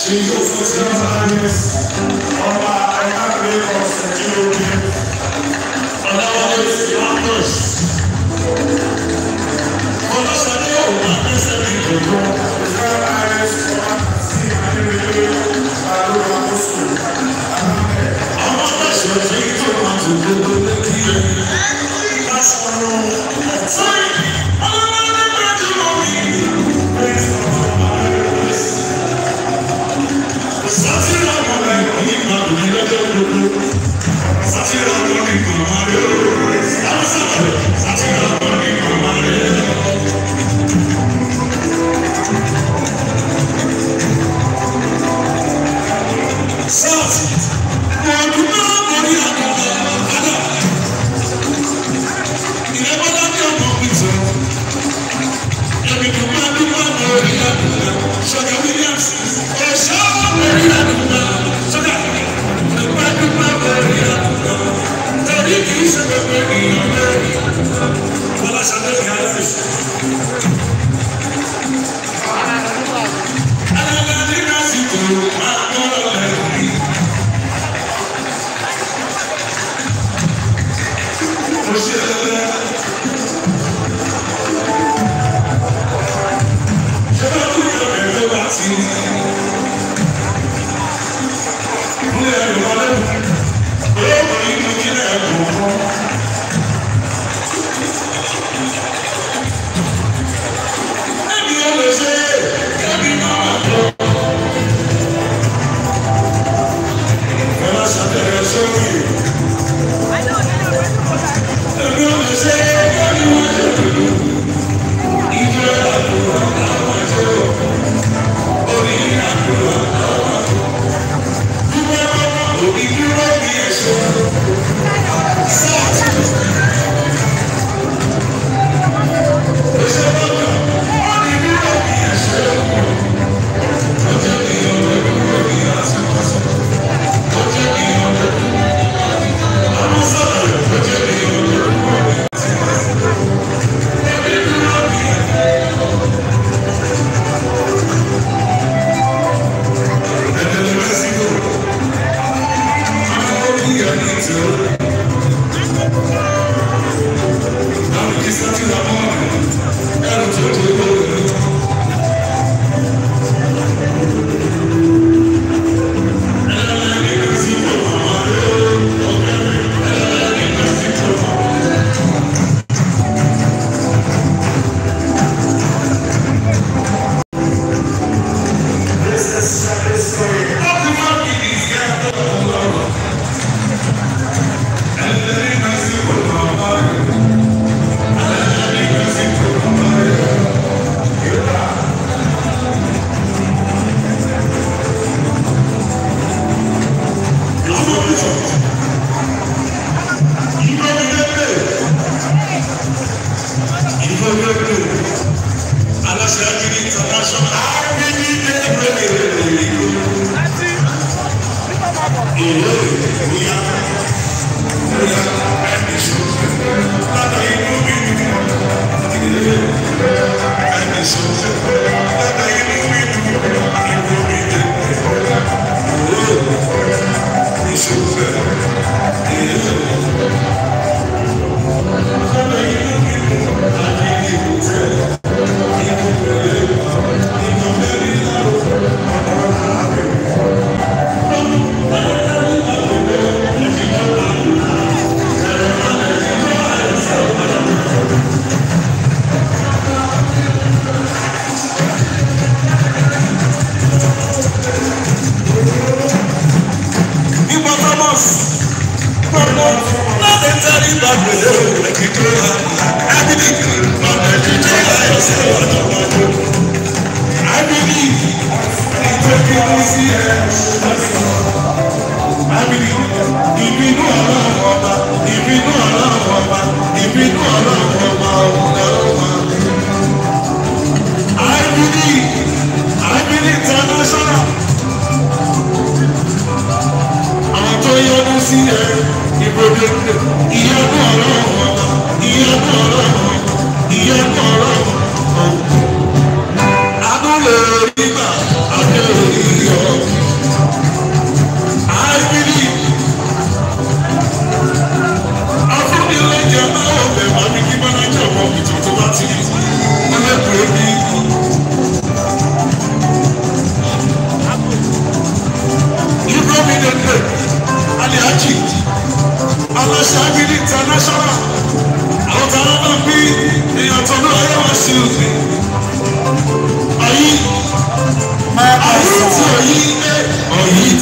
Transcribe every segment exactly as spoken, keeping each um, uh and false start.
Adúlé orí mà, adúlé orí yọ.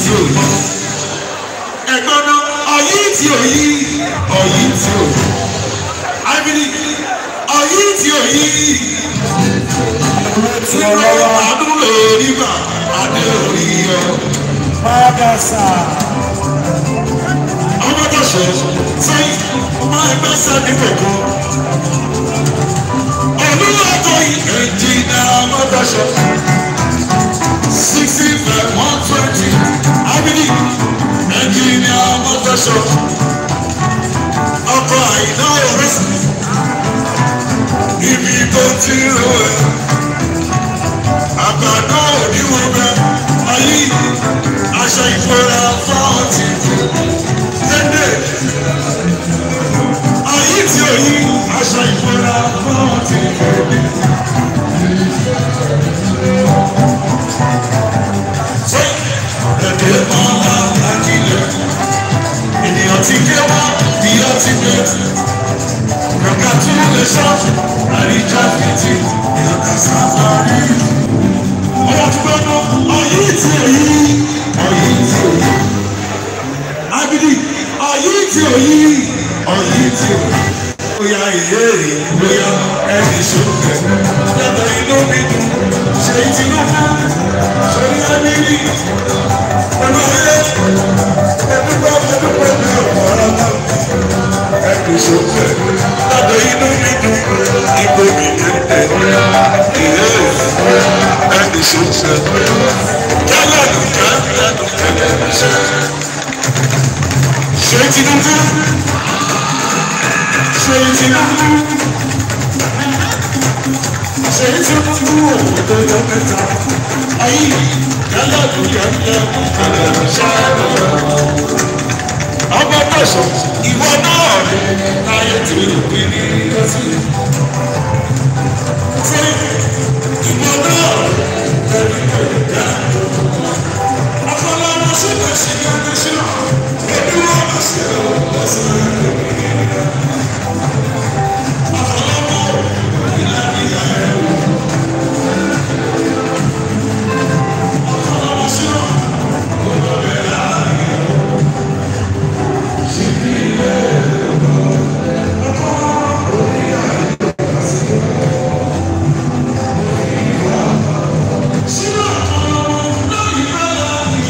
tí ò yí. Ẹ̀gbọ́n náà ọ̀yí tí ò yí ọ̀yí tí ò yí. Ábílí ọ̀yí tí ò yí. Tí lọ́wọ́ àdúrà lórí bà adé orí ọ. Magasa. Ọmọ tó ṣe sẹ́yìn máa gbé sẹ́ni kọ̀ọ̀kan. Olúwàtọ̀ ìkejì náà mọ́tò ṣe. Sixty five one twenty. Ábílí engineer motor shop. Ọkọ̀ àìná ìrẹsì. Ibi tó ti rò ẹ́. Àgbàdo òdiwọ̀n bẹ. Ayé aṣọ ìfura fáwọn ti kú. Dédé. Ayé tí ò yí aṣọ ìfura fáwọn ti kú. Ẹ̀dẹ̀ ọ̀la àkìlẹ̀. Ènìyàn ti ké wá bí ó ti gbé. Kàkà tún lè ṣọ́ọ̀ṣì àríjà fìtì ìyàtà sáfárì. Ọ̀yà tó gbọ́dọ̀ ọ̀yí tí ò yí ọ̀yí tí ò yí. Ábílí ọ̀yí tí ò yí ọ̀yí tí ò yí. Bóyá ìyéèrè bóyá ẹni ṣòkè. Yàtọ̀ inú mi dùn ṣe ìtinúfú ṣe ní Ábílí. Pẹ̀lú ayé ẹ̀dúgbò ẹ̀dúgbò ní ọ̀rọ̀ náà. Ẹni ṣòkè. Yàtọ̀ inú mi dùn ìbò mi kéde. Ìyéèrè ẹni ṣòkè. Yálà dùnkẹ́ ẹ̀dùnkẹ́ lẹ́nu ṣe. Ṣé ìtinúfú? Ṣé ìtinúfú? Ṣé ìtinúfú òwò tó mẹ́ta? Ayé yálà dùnkẹ́ lẹ́nu ṣe. Ọmọ tẹ̀sán ìwọ náà láyé tí o pè ní ọtí. Ṣé ìwọ náà lẹ́nu pẹ̀lú dá? Afọláwọ́ síbẹ̀ sí ní ọdún sí náà. Ẹbí wọn bá sí ọ̀pọ̀ sí ọ̀pọ̀. Afọláwọ́ ìlànà ìyá ẹ̀ wò. Afọláwọ́ sí náà. Ọ̀dọ̀ bẹ̀rẹ̀ láàyè. Ṣèbí ilé ọ̀dọ̀. Ọkọ̀ orí àyè. Sínú àpọ̀lọpọ̀ náà ìfẹ́ láàyè.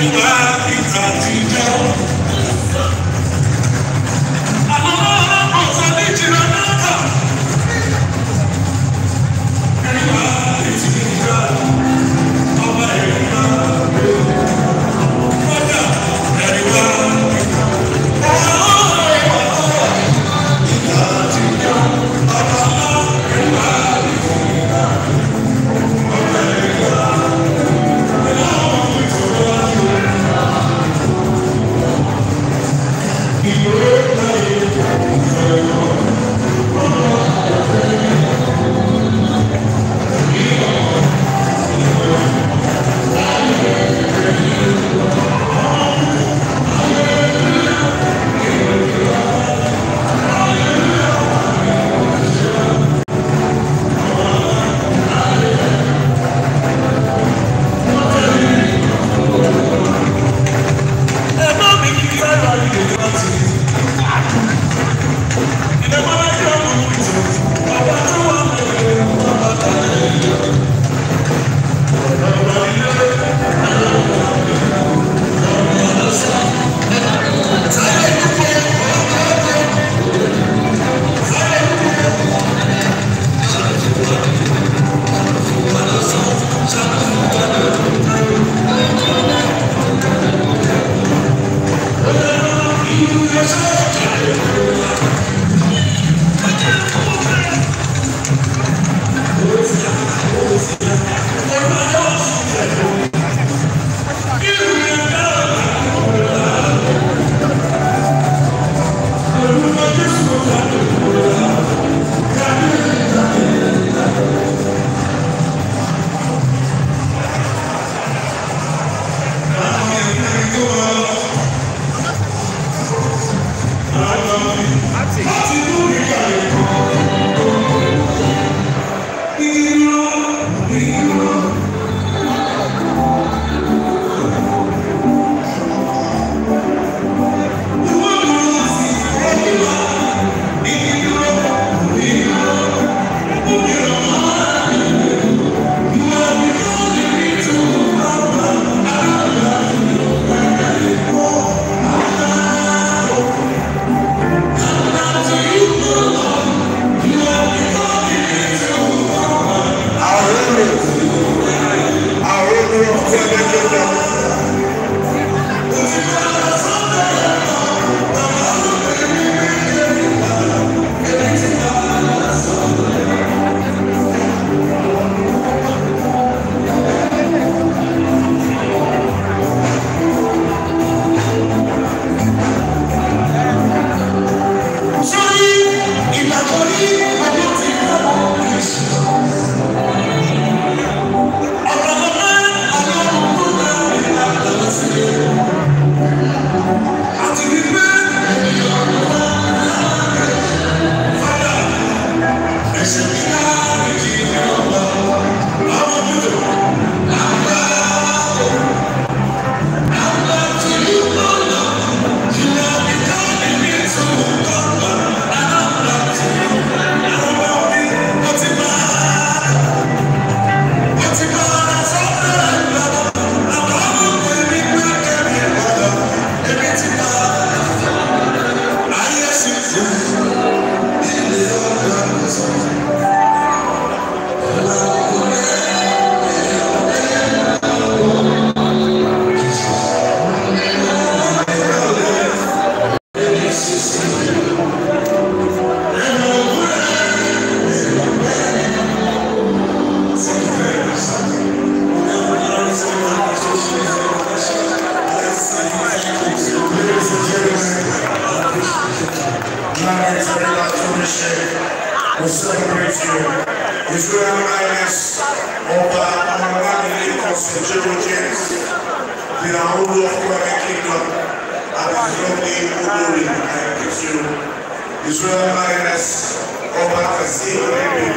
We celebrate you. His Royal Highness Oba Amawani Consul James, the Aulu of Kwame Kingdom, and his lovely Uduri, I give you. His Royal Highness Oba Kasim,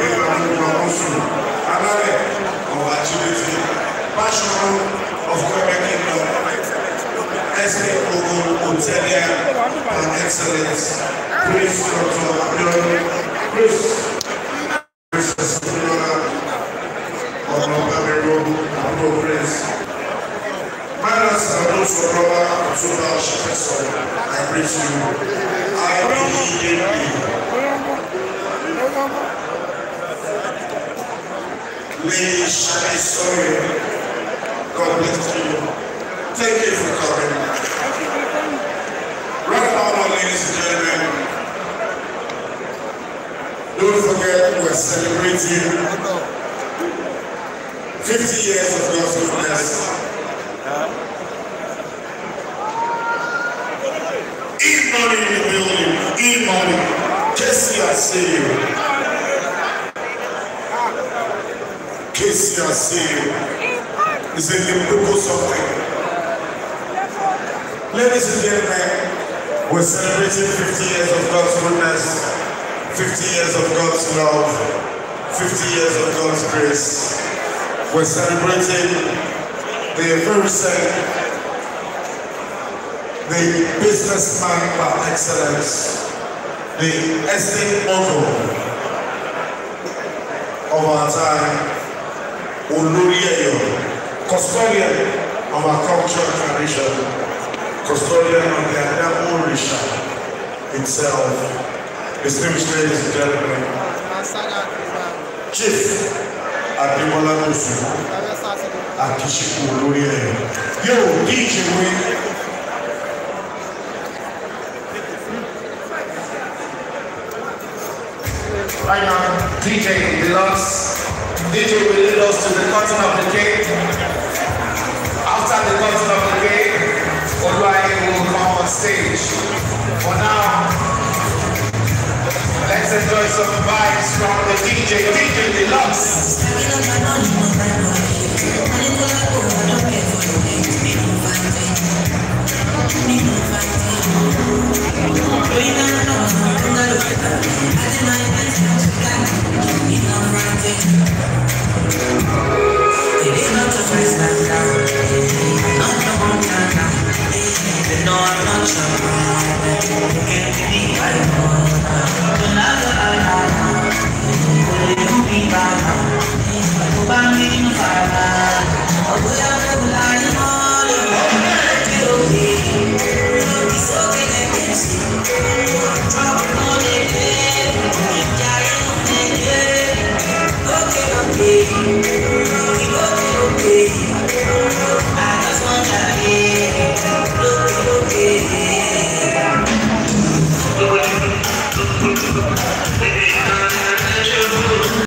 Consul, Anale of Agility, Passion of Kwame Kingdom, S A Ogun Otelia, and Excellence, Prince Doctor Abdul. Chris, Princess Fiona, Honorable Prince, sisters and those who are brother and Soda Shefeso, I greet you. I appreciate you. Lady Shani Sawyer, God bless you. Thank you for coming. Right now, ladies and gentlemen, don't forget we're celebrating fifty years of God's goodness. E-money in the building, E-money, Casey, I see you. Casey, I see you. It's a Limpopo something. Ladies and gentlemen, we're celebrating fifty years of God's goodness, fifty years of God's love, fifty years of God's grace. We're celebrating the very same, the businessman par excellence, the estate mogul of our time, Oloriyeyo, custodian of our culture and tradition, custodian of the Adamu Orisha itself, distinguished ladies and gentlemen, Chief Adebola Dosu, Akishiku Oloriyeyo. Yo, D J Wayne. Right now, D J Deluxe. D J will lead us to the cutting of the cake. After the cutting of the cake, Oluwaye will come on stage. For now, let's enjoy some vibes from the D J, D J Deluxe.